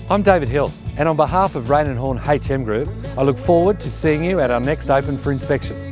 I'm David Hill, and on behalf of Raine and Horne HM Group, I look forward to seeing you at our next open for inspection.